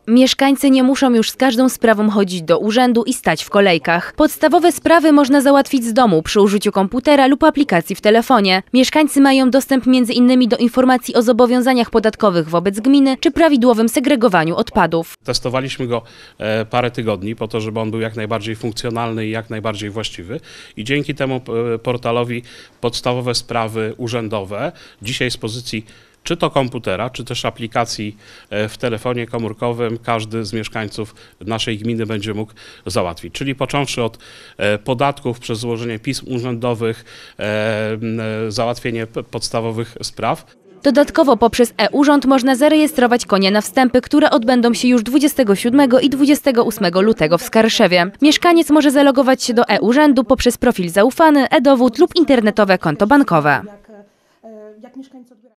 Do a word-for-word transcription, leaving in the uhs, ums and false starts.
Mieszkańcy nie muszą już z każdą sprawą chodzić do urzędu i stać w kolejkach. Podstawowe sprawy można załatwić z domu przy użyciu komputera lub aplikacji w telefonie. Mieszkańcy mają dostęp między innymi do informacji o zobowiązaniach podatkowych wobec gminy czy prawidłowym segregowaniu odpadów. Testowaliśmy go parę tygodni po to, żeby on był jak najbardziej funkcjonalny i jak najbardziej właściwy. I dzięki temu portalowi podstawowe sprawy urzędowe dzisiaj z pozycji czy to komputera, czy też aplikacji w telefonie komórkowym każdy z mieszkańców naszej gminy będzie mógł załatwić. Czyli począwszy od podatków przez złożenie pism urzędowych, załatwienie podstawowych spraw. Dodatkowo poprzez e-Urząd można zarejestrować konie na wstępy, które odbędą się już dwudziestego siódmego i dwudziestego ósmego lutego w Skarszewie. Mieszkaniec może zalogować się do e-Urzędu poprzez profil zaufany, e-dowód lub internetowe konto bankowe.